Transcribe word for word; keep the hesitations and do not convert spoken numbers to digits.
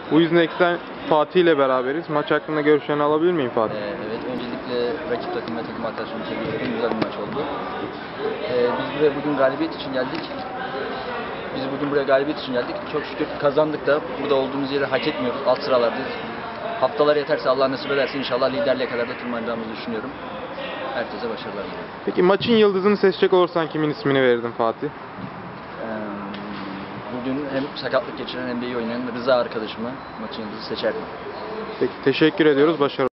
Bu yüzden eksen Fatih ile beraberiz. Maç hakkında görüşlerini alabilir miyim Fatih? Ee, evet, öncelikle rakip takım ve takım arkadaşlarımı tebrik ederim. Güzel bir maç oldu. Ee, biz buraya bugün galibiyet için geldik. Biz bugün buraya galibiyet için geldik. Çok şükür kazandık da burada olduğumuz yeri hak etmiyoruz. Alt sıralardayız. Haftalar yeterse, Allah nasip ederse inşallah liderliğe kadar da tırmanacağımızı düşünüyorum. Herkese başarılar diliyorum. Peki maçın yıldızını seçecek olursan kimin ismini verirdin Fatih? Ee, bugün hem sakatlık geçiren hem de iyi oynayan Rıza arkadaşımı maçın yıldızı seçerdim. Peki teşekkür ediyoruz. Başarılar.